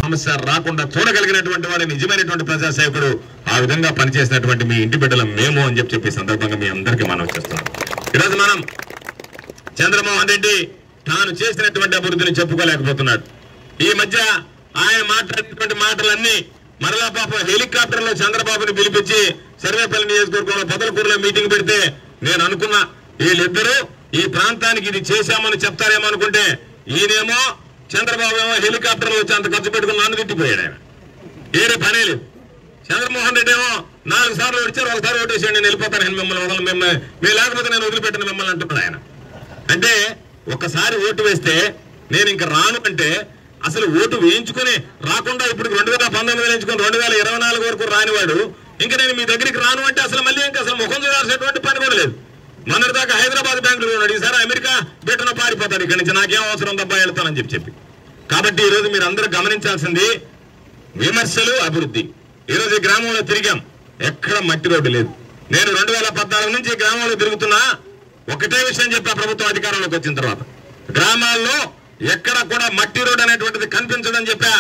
సమస్య రాకుండా చూడగలిగినటువంటి వాడు నిజమైనటువంటి ప్రజాసేవకుడు. ఆ విధంగా పనిచేసినటువంటి మీ ఇంటి బిడ్డలం మేము అని చెప్పి సందర్భంగా మీ అందరికీ మనం చేస్తున్నాం. ఈరోజు మనం చంద్రమోహన్ రెడ్డి తాను చేసినటువంటి అభివృద్ధిని చెప్పుకోలేకపోతున్నాడు. ఈ మధ్య ఆయన మాట్లాడినటువంటి మాటలన్నీ మరలా పాపం హెలికాప్టర్లో చంద్రబాబుని పిలిపించి సర్వేపల్లి నియోజకవర్గంలో పొదలకూరులో మీటింగ్ పెడితే నేను అనుకున్నా వీళ్ళిద్దరూ ఈ ప్రాంతానికి ఇది చేశామని చెప్తారేమో అనుకుంటే ఈయనేమో చంద్రబాబు ఏమో హెలికాప్టర్లో వచ్చి అంత ఖర్చు పెట్టుకుని నన్ను తిట్టిపోయాడు. ఆయన ఏరే పనే లేదు. చంద్రమోహన్ రెడ్డి ఏమో 4 సార్లు వచ్చారు, ఒకసారి ఓటేసాడు, నేను వెళ్ళిపోతాను, నేను మిమ్మల్ని మేము లేకపోతే నేను వదిలిపెట్టిన మిమ్మల్ని అంటున్నాడు ఆయన. అంటే ఒకసారి ఓటు వేస్తే నేను ఇంకా రాను అంటే అసలు ఓటు వేయించుకుని రాకుండా ఇప్పుడు 2019 ఎంచుకుని 2024 వరకు రానివాడు ఇంకా నేను మీ దగ్గరికి రాను అంటే అసలు మళ్ళీ ఇంకా అసలు ముఖం చూడాల్సినటువంటి పని కూడా లేదు. మొన్నటిదాకా హైదరాబాద్ బెంగళూరు ఉన్నాడు, ఈసారి అమెరికా బెట్టున పారిపోతాడు ఇక్కడి నుంచి, నాకేం అవసరం దబ్బా వెళ్తానని చెప్పి. కాబట్టి ఈరోజు మీరు అందరూ గమనించాల్సింది విమర్శలు, అభివృద్ధి. ఈరోజు ఈ గ్రామంలో తిరిగాం, ఎక్కడ మట్టి రోడ్డు లేదు. నేను 2014 నుంచి ఈ గ్రామంలో తిరుగుతున్నా, ఒకటే విషయం చెప్పా ప్రభుత్వం అధికారంలోకి వచ్చిన తర్వాత, గ్రామాల్లో ఎక్కడ కూడా మట్టి రోడ్ అనేటువంటిది కనిపించడం చెప్పా.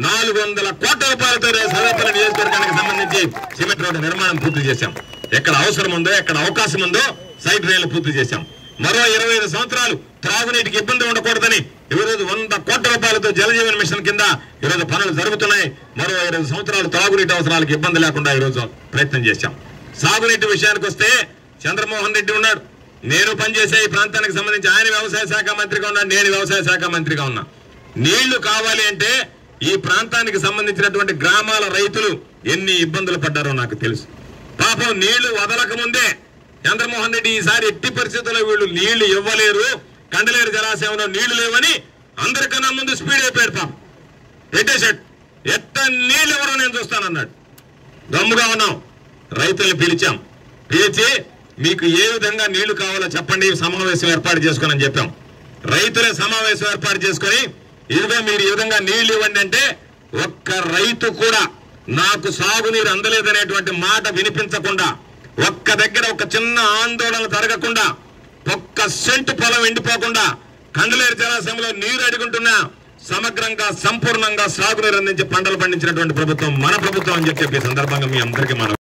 400 కోట్ల రూపాయలతో సర్వేపల్లి నియోజకవర్గానికి సంబంధించి సిమెంట్ రోడ్డు నిర్మాణం పూర్తి చేశాం. ఎక్కడ అవసరం ఉందో, ఎక్కడ అవకాశం ఉందో సైడ్ రైళ్లు పూర్తి చేశాం. మరో 25 సంవత్సరాలు త్రాగునీటికి ఇబ్బంది ఉండకూడదని ఈరోజు 100 కోట్ల రూపాయలతో జలజీవన్ మిషన్ కింద ఈరోజు పనులు జరుగుతున్నాయి. మరో 20 సంవత్సరాలు త్రాగునీటి అవసరాలకు ఇబ్బంది లేకుండా ఈరోజు ప్రయత్నం చేశాం. సాగునీటి విషయానికి వస్తే చంద్రమోహన్ రెడ్డి ఉన్నాడు, నేను పనిచేసే ఈ ప్రాంతానికి సంబంధించి ఆయన వ్యవసాయ శాఖ మంత్రిగా ఉన్నాడు, నేను వ్యవసాయ శాఖ మంత్రిగా ఉన్నా. నీళ్లు కావాలి అంటే ఈ ప్రాంతానికి సంబంధించినటువంటి గ్రామాల రైతులు ఎన్ని ఇబ్బందులు పడ్డారో నాకు తెలుసు. పాపం నీళ్లు వదలక ముందే చంద్రమోహన్ రెడ్డి ఈసారి ఎట్టి పరిస్థితుల్లో వీళ్ళు నీళ్లు ఇవ్వలేరు, కండలేరు జలాశయంలో నీళ్లు లేవని అందరికన్నా ముందు స్పీడ్ అయిపోయాడు. పాపం పెట్టేశాడు, ఎట్ట నీళ్ళు ఎవరో నేను చూస్తానన్నాడు. గమ్ముగా ఉన్నాం, రైతుల్ని పిలిచాం, పిలిచి మీకు ఏ విధంగా నీళ్లు కావాలో చెప్పండి, సమావేశం ఏర్పాటు చేసుకోనని చెప్పాం. రైతులే సమావేశం ఏర్పాటు చేసుకొని ఇదిగో మీరు ఈ విధంగా నీళ్లు ఇవ్వండి అంటే ఒక్క రైతు కూడా నాకు సాగునీరు అందలేదనేటువంటి మాట వినిపించకుండా, ఒక్క దగ్గర ఒక చిన్న ఆందోళన జరగకుండా, ఒక్క సెంటు పొలం ఎండిపోకుండా కండలేరు జలాశయంలో నీరు అడుగుంటున్నా సమగ్రంగా సంపూర్ణంగా సాగునీరు అందించి పంటలు పండించినటువంటి ప్రభుత్వం మన ప్రభుత్వం అని చెప్పి సందర్భంగా మీ అందరికీ మనం